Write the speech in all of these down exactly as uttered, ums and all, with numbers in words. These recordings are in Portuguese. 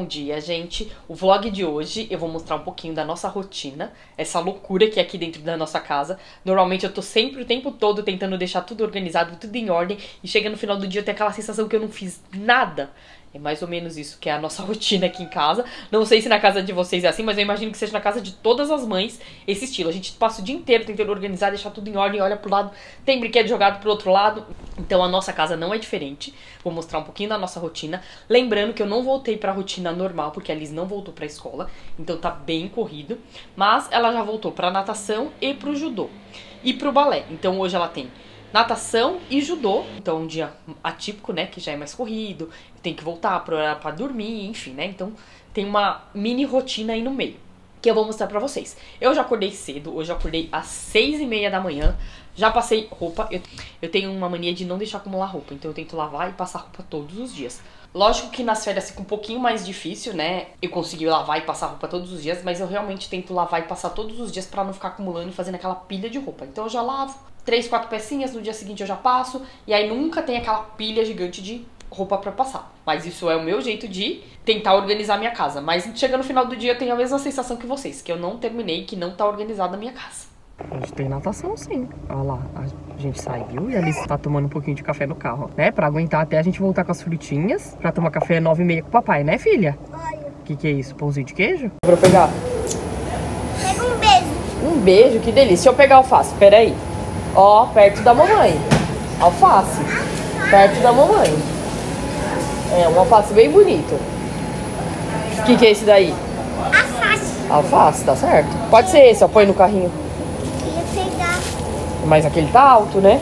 dia, gente. O vlog de hoje eu vou mostrar um pouquinho da nossa rotina, essa loucura que é aqui dentro da nossa casa. Normalmente eu tô sempre o tempo todo tentando deixar tudo organizado, tudo em ordem, e chega no final do dia eu tenho aquela sensação que eu não fiz nada. É mais ou menos isso que é a nossa rotina aqui em casa. Não sei se na casa de vocês é assim, mas eu imagino que seja na casa de todas as mães esse estilo. A gente passa o dia inteiro tentando organizar, deixar tudo em ordem, olha pro lado, tem brinquedo jogado pro outro lado. Então a nossa casa não é diferente. Vou mostrar um pouquinho da nossa rotina. Lembrando que eu não voltei pra rotina normal, porque a Liz não voltou pra escola. Então tá bem corrido. Mas ela já voltou pra natação e pro judô. E pro balé. Então hoje ela tem natação e judô, então um dia atípico, né, que já é mais corrido, tem que voltar pra, pra dormir, enfim, né, então tem uma mini rotina aí no meio, que eu vou mostrar pra vocês. Eu já acordei cedo, hoje eu acordei às seis e meia da manhã, já passei roupa, eu, eu tenho uma mania de não deixar acumular roupa, então eu tento lavar e passar roupa todos os dias. Lógico que nas férias fica um pouquinho mais difícil, né, eu consegui lavar e passar roupa todos os dias, mas eu realmente tento lavar e passar todos os dias pra não ficar acumulando e fazendo aquela pilha de roupa. Então eu já lavo três, quatro pecinhas, no dia seguinte eu já passo, e aí nunca tem aquela pilha gigante de roupa pra passar. Mas isso é o meu jeito de tentar organizar a minha casa. Mas chega no final do dia eu tenho a mesma sensação que vocês, que eu não terminei, que não tá organizada a minha casa. Hoje tem natação sim. Olha lá, a gente saiu e a Alice tá tomando um pouquinho de café no carro, né? Pra aguentar até a gente voltar com as frutinhas, pra tomar café nove e meia com o papai, né, filha? O que que é isso? Pãozinho de queijo? Pra pegar? Pega um beijo. Um beijo, que delícia. Deixa eu pegar alface, peraí. Ó, perto da mamãe. Alface. Perto da mamãe. É, um alface bem bonito. O que que é esse daí? Alface. Alface, tá certo. Pode ser esse, ó, põe no carrinho. Queria pegar. Mas aquele tá alto, né?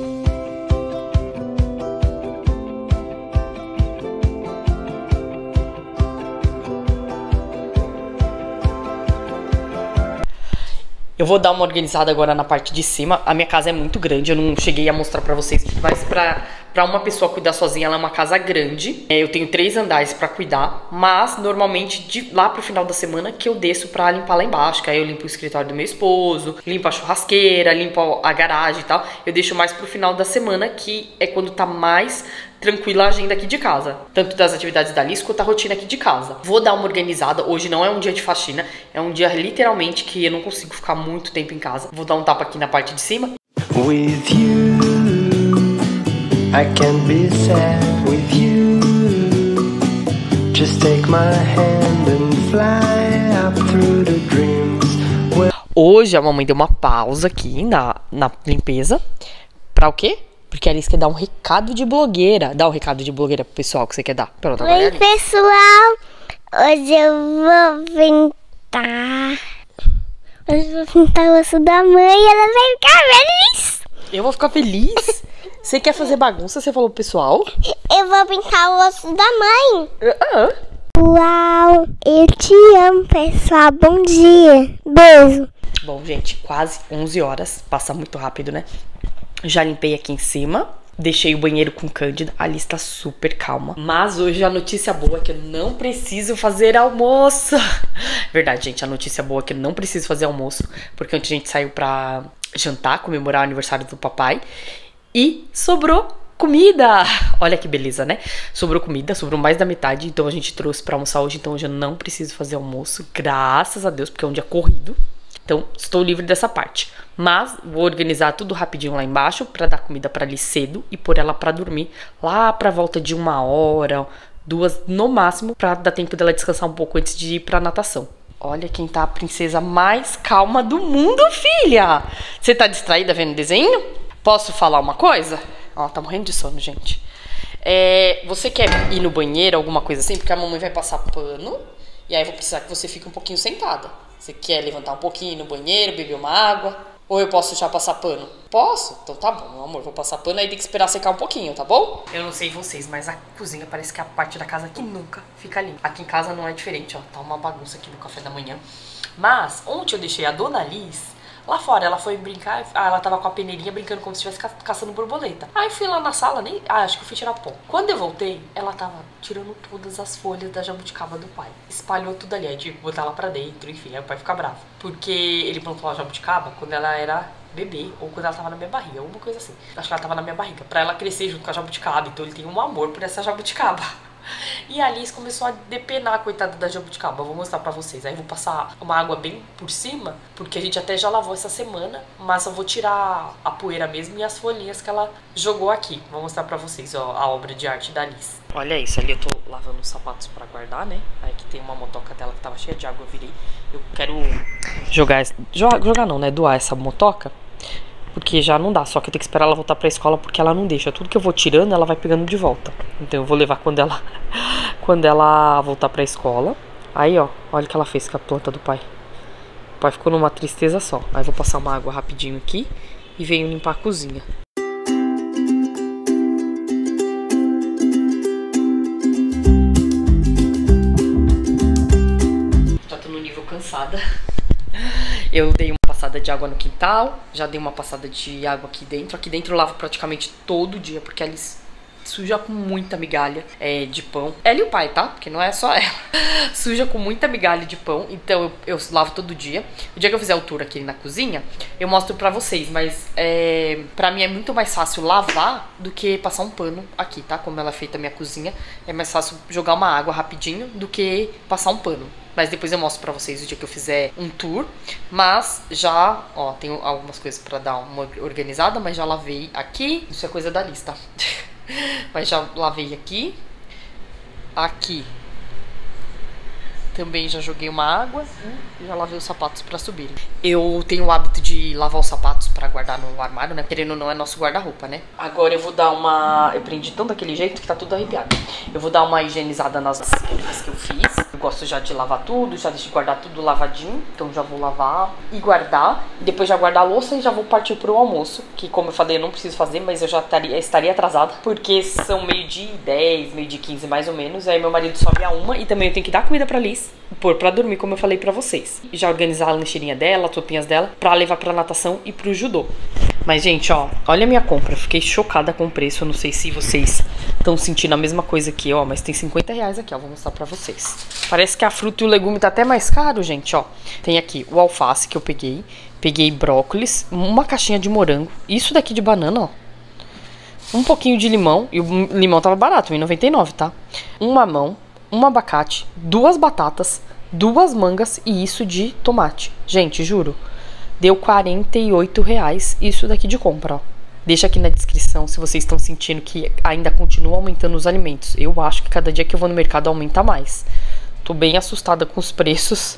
Eu vou dar uma organizada agora na parte de cima. A minha casa é muito grande, eu não cheguei a mostrar pra vocês, mas pra, pra uma pessoa cuidar sozinha, ela é uma casa grande. É, eu tenho três andares pra cuidar, mas normalmente de lá pro final da semana que eu desço pra limpar lá embaixo, que aí eu limpo o escritório do meu esposo, limpo a churrasqueira, limpo a garagem e tal. Eu deixo mais pro final da semana, que é quando tá mais tranquila a agenda aqui de casa, tanto das atividades da Liz quanto a rotina aqui de casa. Vou dar uma organizada, hoje não é um dia de faxina, é um dia literalmente que eu não consigo ficar muito tempo em casa. Vou dar um tapa aqui na parte de cima. With you, I can be sad with you. Just take my hand and fly up through the dreams. Hoje a mamãe deu uma pausa aqui na, na limpeza. Pra o quê? Porque a Alice quer dar um recado de blogueira. Dá um recado de blogueira pro pessoal que você quer dar. Pronto, agora Oi, pessoal. Hoje eu vou pintar. Hoje eu vou pintar o osso da mãe e ela vai ficar feliz. Eu vou ficar feliz? Você quer fazer bagunça? Você falou pro pessoal? Eu vou pintar o osso da mãe. Ah. Uau, eu te amo, pessoal. Bom dia. Beijo. Bom, gente, quase onze horas. Passa muito rápido, né? Já limpei aqui em cima, deixei o banheiro com Cândida, a Alice tá super calma. Mas hoje a notícia boa é que eu não preciso fazer almoço. Verdade, gente, a notícia boa é que eu não preciso fazer almoço, porque ontem a gente saiu pra jantar, comemorar o aniversário do papai, e sobrou comida. Olha que beleza, né? Sobrou comida, sobrou mais da metade, então a gente trouxe pra almoçar hoje, então hoje eu não preciso fazer almoço, graças a Deus, porque é um dia corrido. Então, estou livre dessa parte. Mas vou organizar tudo rapidinho lá embaixo pra dar comida pra Alice cedo e pôr ela pra dormir lá pra volta de uma hora, duas no máximo, pra dar tempo dela descansar um pouco antes de ir pra natação. Olha quem tá a princesa mais calma do mundo, filha! Você tá distraída vendo desenho? Posso falar uma coisa? Ó, tá morrendo de sono, gente. É, você quer ir no banheiro, alguma coisa assim? Porque a mamãe vai passar pano e aí eu vou precisar que você fique um pouquinho sentada. Você quer levantar um pouquinho no banheiro, beber uma água? Ou eu posso já passar pano? Posso? Então tá bom, meu amor, vou passar pano, aí tem que esperar secar um pouquinho, tá bom? Eu não sei vocês, mas a cozinha parece que é a parte da casa que nunca fica limpa. Aqui em casa não é diferente, ó, tá uma bagunça aqui no café da manhã. Mas ontem eu deixei a dona Liz lá fora, ela foi brincar, ah, ela tava com a peneirinha brincando como se estivesse ca caçando borboleta. Aí fui lá na sala, nem, ah, acho que eu fui tirar pó. Quando eu voltei, ela tava tirando todas as folhas da jabuticaba do pai. Espalhou tudo ali, aí tive que botar ela pra dentro, enfim, aí o pai fica bravo. Porque ele plantou a jabuticaba quando ela era bebê, ou quando ela tava na minha barriga, alguma coisa assim. Acho que ela tava na minha barriga, pra ela crescer junto com a jabuticaba, então ele tem um amor por essa jabuticaba. E a Alice começou a depenar, coitada da jabuticaba. Eu vou mostrar pra vocês. Aí eu vou passar uma água bem por cima, porque a gente até já lavou essa semana, mas eu vou tirar a poeira mesmo e as folhinhas que ela jogou aqui. Vou mostrar pra vocês, ó, a obra de arte da Alice. Olha isso, ali eu tô lavando os sapatos pra guardar, né? Aí aqui tem uma motoca dela que tava cheia de água, eu virei. Eu quero jogar, jogar não, né? Doar essa motoca. Porque já não dá, só que eu tenho que esperar ela voltar pra escola, porque ela não deixa. Tudo que eu vou tirando, ela vai pegando de volta. Então eu vou levar quando ela, quando ela voltar pra escola. Aí, ó, olha o que ela fez com a planta do pai. O pai ficou numa tristeza só. Aí eu vou passar uma água rapidinho aqui e venho limpar a cozinha. Já tô no nível cansada. Eu dei uma passada de água no quintal, já dei uma passada de água aqui dentro. Aqui dentro eu lavo praticamente todo dia, porque eles suja com muita migalha é, de pão. Ela e o pai, tá? Porque não é só ela. Suja com muita migalha de pão, então eu, eu lavo todo dia. O dia que eu fizer o tour aqui na cozinha, eu mostro pra vocês, mas é, pra mim é muito mais fácil lavar do que passar um pano aqui, tá? Como ela é feita a minha cozinha, é mais fácil jogar uma água rapidinho do que passar um pano. Mas depois eu mostro pra vocês o dia que eu fizer um tour. Mas já, ó, tenho algumas coisas pra dar uma organizada, mas já lavei aqui. Isso é coisa da lista. Mas já lavei aqui. Aqui também já joguei uma água e já lavei os sapatos pra subirem. Eu tenho o hábito de lavar os sapatos pra guardar no armário, né? Querendo ou não, é nosso guarda-roupa, né? Agora eu vou dar uma... Eu prendi tão daquele jeito que tá tudo arrepiado. Eu vou dar uma higienizada nas coisas que eu fiz. Eu gosto já de lavar tudo, já deixo de guardar tudo lavadinho. Então já vou lavar e guardar. E depois já guardar a louça e já vou partir pro almoço. Que, como eu falei, eu não preciso fazer, mas eu já estaria, estaria atrasada. Porque são meio-dia e dez, meio-dia e quinze mais ou menos. Aí meu marido sobe a uma e também eu tenho que dar comida pra Liz, pôr pra dormir, como eu falei pra vocês. Já organizar a lancheirinha dela, as roupinhas dela, pra levar pra natação e pro judô. Mas, gente, ó, olha a minha compra. Fiquei chocada com o preço. Eu não sei se vocês estão sentindo a mesma coisa que eu, ó, mas tem cinquenta reais aqui, ó. Vou mostrar pra vocês. Parece que a fruta e o legume tá até mais caro, gente, ó. Tem aqui o alface que eu peguei. Peguei brócolis, uma caixinha de morango. Isso daqui de banana, ó. Um pouquinho de limão. E o limão tava barato, um e noventa e nove, tá? Um mamão, um abacate, duas batatas, duas mangas e isso de tomate. Gente, juro, deu quarenta e oito reais isso daqui de compra, ó. Deixa aqui na descrição se vocês estão sentindo que ainda continua aumentando os alimentos. Eu acho que cada dia que eu vou no mercado aumenta mais. Tô bem assustada com os preços.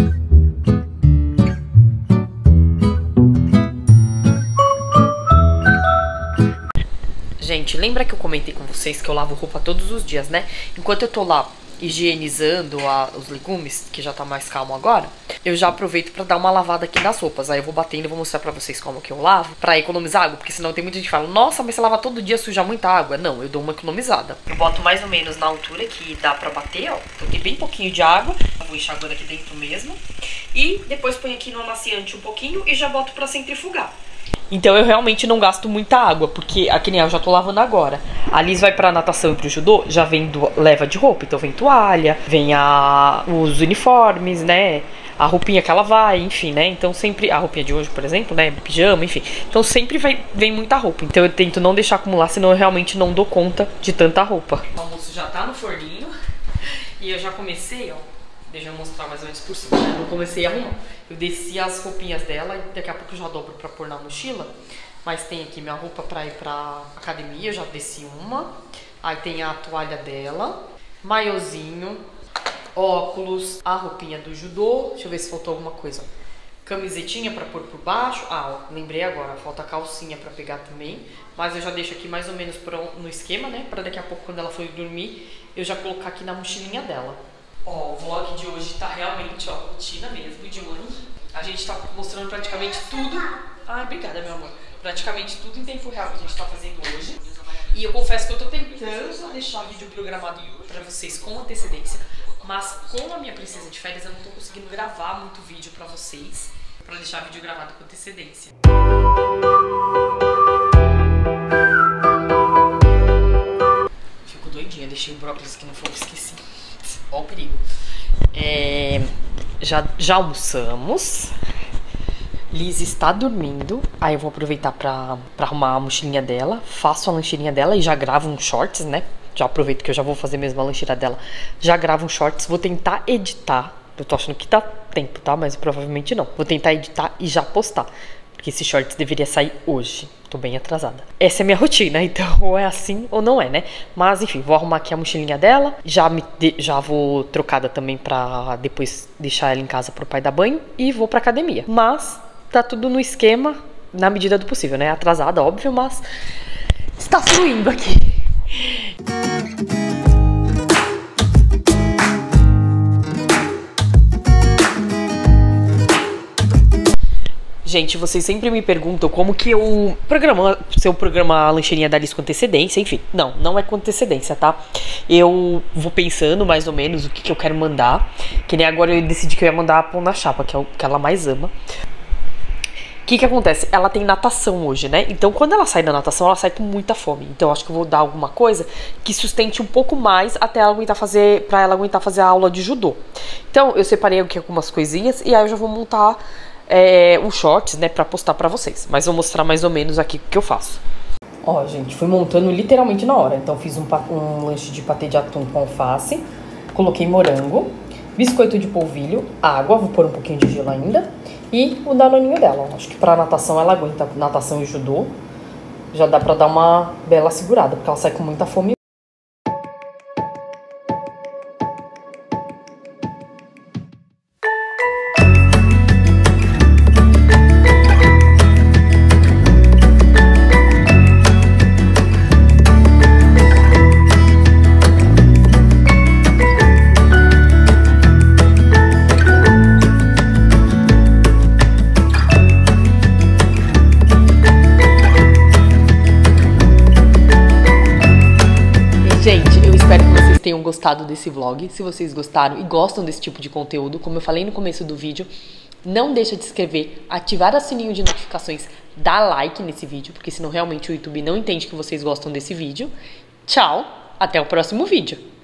Gente, lembra que eu comentei com vocês que eu lavo roupa todos os dias, né? Enquanto eu tô lá higienizando a, os legumes, que já tá mais calmo agora, eu já aproveito pra dar uma lavada aqui nas roupas. Aí eu vou batendo e vou mostrar pra vocês como que eu lavo, pra economizar água, porque senão tem muita gente que fala, nossa, mas você lava todo dia, suja muita água. Não, eu dou uma economizada. Eu boto mais ou menos na altura que dá pra bater, ó. Eu tenho bem pouquinho de água, eu vou enxaguando aqui dentro mesmo. E depois ponho aqui no amaciante um pouquinho e já boto pra centrifugar. Então eu realmente não gasto muita água, porque aqui nem eu já tô lavando agora. A Liz vai pra natação e pro judô, já vem do, leva de roupa, então vem toalha, vem a, os uniformes, né? A roupinha que ela vai, enfim, né? Então sempre, a roupinha de hoje, por exemplo, né? Pijama, enfim. Então sempre vai, vem muita roupa. Então eu tento não deixar acumular, senão eu realmente não dou conta de tanta roupa. O almoço já tá no forninho e eu já comecei, ó. Deixa eu mostrar mais ou menos por cima, né? Eu comecei a arrumar. Eu desci as roupinhas dela e daqui a pouco eu já dobro pra pôr na mochila. Mas tem aqui minha roupa pra ir pra academia, eu já desci uma. Aí tem a toalha dela, maiozinho, óculos, a roupinha do judô. Deixa eu ver se faltou alguma coisa. Camisetinha pra pôr por baixo. Ah, ó, lembrei agora, falta a calcinha pra pegar também. Mas eu já deixo aqui mais ou menos no esquema, né? Pra daqui a pouco, quando ela for dormir, eu já colocar aqui na mochilinha dela. Ó, o vlog de hoje tá realmente, ó, rotina mesmo de mãe. A gente tá mostrando praticamente tudo. Ai, obrigada, meu amor. Praticamente tudo em tempo real que a gente tá fazendo hoje. E eu confesso que eu tô tentando deixar o vídeo programado pra vocês com antecedência. Mas com a minha princesa de férias, eu não tô conseguindo gravar muito vídeo pra vocês. Pra deixar o vídeo gravado com antecedência. Fico doidinha, deixei o brócolis aqui no fogo, esqueci. Ó o perigo. É, já, já almoçamos. Liz está dormindo. Aí eu vou aproveitar pra, pra arrumar a mochilinha dela. Faço a lancheirinha dela e já gravo uns shorts, né? Já aproveito que eu já vou fazer mesmo a lancheira dela. Já gravo um shorts, vou tentar editar. Eu tô achando que dá tempo, tá? Mas provavelmente não. Vou tentar editar e já postar. Porque esse shorts deveria sair hoje. Tô bem atrasada. Essa é a minha rotina, então ou é assim ou não é, né? Mas enfim, vou arrumar aqui a mochilinha dela. Já, me de... já vou trocada também pra depois deixar ela em casa pro pai dar banho. E vou pra academia. Mas tá tudo no esquema, na medida do possível, né? Atrasada, óbvio, mas está fluindo aqui. Gente, vocês sempre me perguntam como que eu programo, se eu programo a lancheirinha da Alice com antecedência, enfim. Não, não é com antecedência, tá? Eu vou pensando mais ou menos o que, que eu quero mandar. Que nem agora eu decidi que eu ia mandar a pão na chapa, que é o que ela mais ama. O que que acontece? Ela tem natação hoje, né? Então, quando ela sai da natação, ela sai com muita fome. Então, eu acho que eu vou dar alguma coisa que sustente um pouco mais até ela aguentar fazer, pra ela aguentar fazer a aula de judô. Então, eu separei aqui algumas coisinhas e aí eu já vou montar É, um shorts, né, pra postar pra vocês. Mas vou mostrar mais ou menos aqui o que eu faço. Ó, gente, fui montando literalmente na hora. Então fiz um, um lanche de patê de atum com alface. Coloquei morango, biscoito de polvilho, água, vou pôr um pouquinho de gelo ainda. E o danoninho dela. Acho que pra natação ela aguenta, natação e judô. Já dá pra dar uma bela segurada, porque ela sai com muita fome. Gente, eu espero que vocês tenham gostado desse vlog. Se vocês gostaram e gostam desse tipo de conteúdo, como eu falei no começo do vídeo, não deixa de se inscrever, ativar o sininho de notificações, dar like nesse vídeo, porque senão realmente o YouTube não entende que vocês gostam desse vídeo. Tchau, até o próximo vídeo.